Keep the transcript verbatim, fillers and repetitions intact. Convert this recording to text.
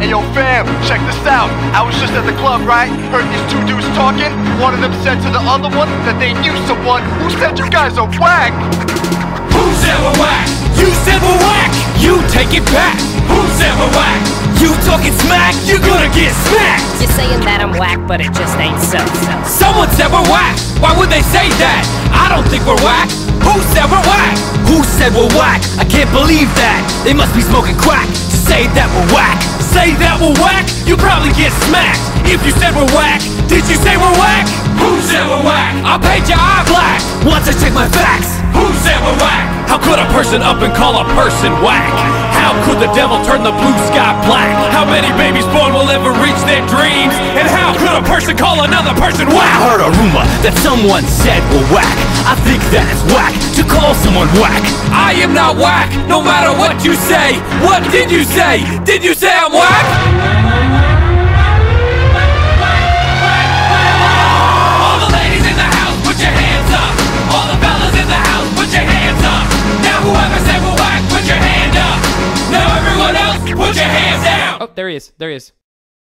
Hey yo fam, check this out. I was just at the club, right? Heard these two dudes talking. One of them said to the other one that they knew someone who said you guys are whack. Who said we're whack? You said we're whack. You take it back. Who said we're whack? You talking smack, you're gonna get smacked. You're saying that I'm whack, but it just ain't so. Someone said we're whack. Why would they say that? I don't think we're whack. Who said we're whack? Who said we're whack? I can't believe that. They must be smoking crack to say that we're whack. Say that we're whack? You probably get smacked. If you said we're whack, did you say we're whack? Who said we're whack? I'll paint your eye black once I check my facts. Who said we're whack? How could a person up and call a person whack? How could the devil turn the blue sky black? How many babies born will ever reach their dreams? And how could a person call another person whack? I heard a rumor that someone said we're whack. I think that it's whack to call someone whack. I am not whack, no matter what you say. What did you say? Did you say I'm whack? All the ladies in the house, put your hands up. All the fellas in the house, put your hands up. Now whoever said we're whack, put your hand up. Now everyone else, put your hands down. Oh, there he is. There he is.